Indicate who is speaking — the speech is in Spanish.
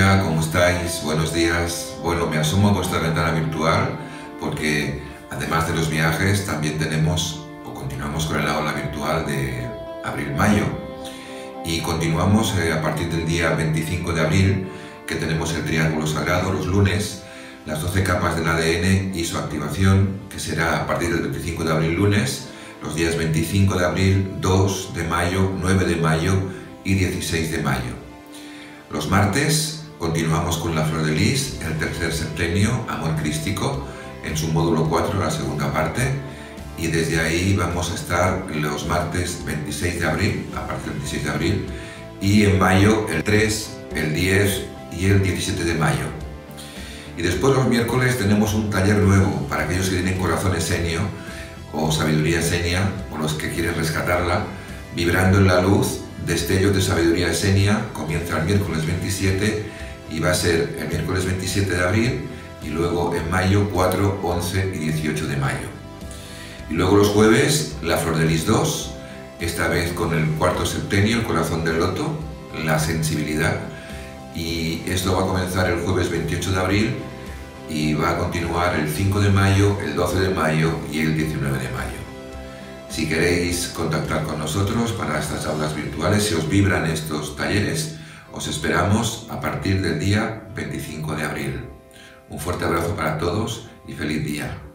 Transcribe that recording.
Speaker 1: Hola, ¿cómo estáis? Buenos días. Bueno, me asomo a vuestra ventana virtual porque además de los viajes también tenemos o continuamos con el aula virtual de abril-mayo y continuamos a partir del día 25 de abril, que tenemos el triángulo sagrado los lunes, las 12 capas del ADN y su activación, que será a partir del 25 de abril lunes, los días 25 de abril, 2 de mayo, 9 de mayo y 16 de mayo. Los martes continuamos con la flor de lis, el tercer septenio, amor crístico, en su módulo 4, la segunda parte, y desde ahí vamos a estar los martes 26 de abril, a partir del 26 de abril, y en mayo el 3, el 10 y el 17 de mayo. Y después los miércoles tenemos un taller nuevo para aquellos que tienen corazón esenio o sabiduría esenia, o los que quieren rescatarla, vibrando en la luz, destellos de sabiduría esenia. Comienza el miércoles 27 y va a ser el miércoles 27 de abril y luego en mayo 4, 11 y 18 de mayo. Y luego los jueves la flor de lis 2, esta vez con el cuarto septenio, el corazón del loto, la sensibilidad, y esto va a comenzar el jueves 28 de abril y va a continuar el 5 de mayo, el 12 de mayo y el 19 de mayo. Si queréis contactar con nosotros para estas aulas virtuales, si os vibran estos talleres, os esperamos a partir del día 25 de abril. Un fuerte abrazo para todos y feliz día.